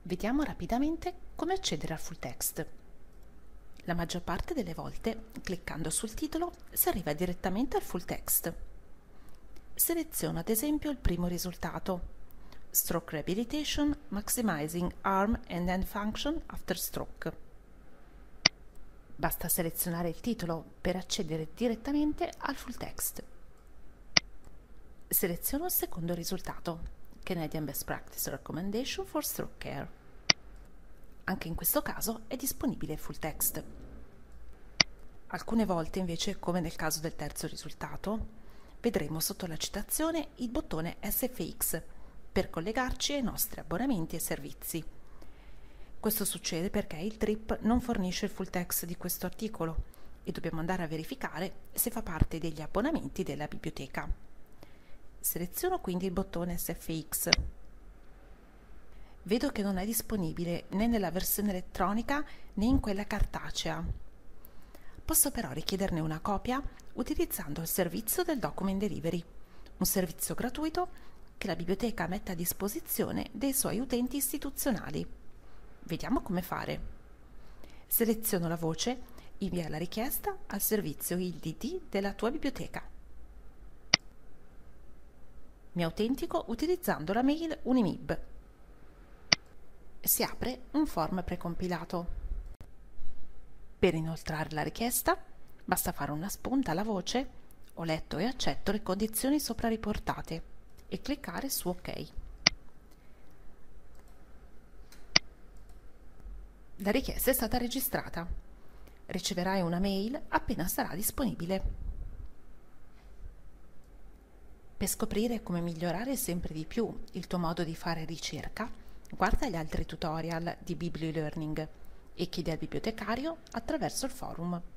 Vediamo rapidamente come accedere al full text. La maggior parte delle volte, cliccando sul titolo, si arriva direttamente al full text. Seleziono ad esempio il primo risultato: Stroke Rehabilitation, Maximizing Arm and Hand Function After Stroke. Basta selezionare il titolo per accedere direttamente al full text. Seleziono il secondo risultato: Canadian Best Practice Recommendation for Stroke Care. Anche in questo caso è disponibile il full text. Alcune volte invece, come nel caso del terzo risultato, vedremo sotto la citazione il bottone SFX per collegarci ai nostri abbonamenti e servizi. Questo succede perché il TRIP non fornisce il full text di questo articolo e dobbiamo andare a verificare se fa parte degli abbonamenti della biblioteca. Seleziono quindi il bottone SFX. Vedo che non è disponibile né nella versione elettronica né in quella cartacea. Posso però richiederne una copia utilizzando il servizio del Document Delivery, un servizio gratuito che la biblioteca mette a disposizione dei suoi utenti istituzionali. Vediamo come fare. Seleziono la voce Invia la richiesta al servizio IDD della tua biblioteca. Mi autentico utilizzando la mail Unimib. Si apre un form precompilato. Per inoltrare la richiesta basta fare una spunta alla voce "Ho letto e accetto le condizioni sopra riportate" e cliccare su OK. La richiesta è stata registrata. Riceverai una mail appena sarà disponibile. Per scoprire come migliorare sempre di più il tuo modo di fare ricerca, guarda gli altri tutorial di BiblioLearning e chiedi al bibliotecario attraverso il forum.